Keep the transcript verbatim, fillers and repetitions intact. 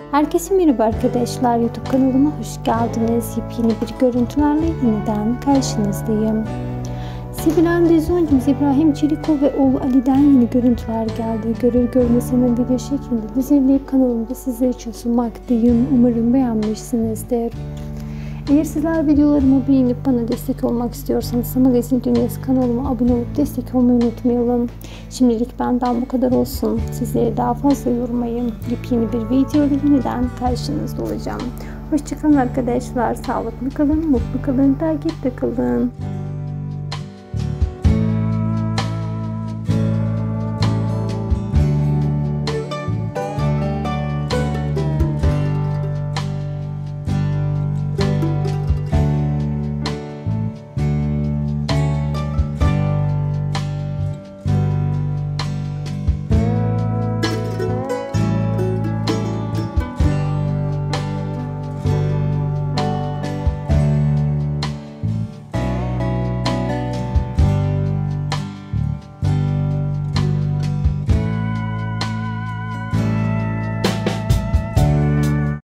Herkese merhaba arkadaşlar, YouTube kanalıma hoş geldiniz. Yepyeni bir görüntülerle yeniden karşınızdayım. Sevilen dizi oyuncumuz İbrahim Çelikol ve oğlu Ali'den yeni görüntüler geldi. Görür görmez hemen video şeklinde düzenleyip kanalımda sizler için sunmaktayım. Umarım beğenmişsinizdir. Eğer sizler videolarımı beğenip bana destek olmak istiyorsanız Magazin Dünyası kanalıma abone olup destek olmayı unutmayalım. Şimdilik benden bu kadar olsun. Sizleri daha fazla yormayın. Yepyeni bir video ile yeniden karşınızda olacağım. Hoşçakalın arkadaşlar. Sağlıklı kalın, mutlu kalın, takipte kalın.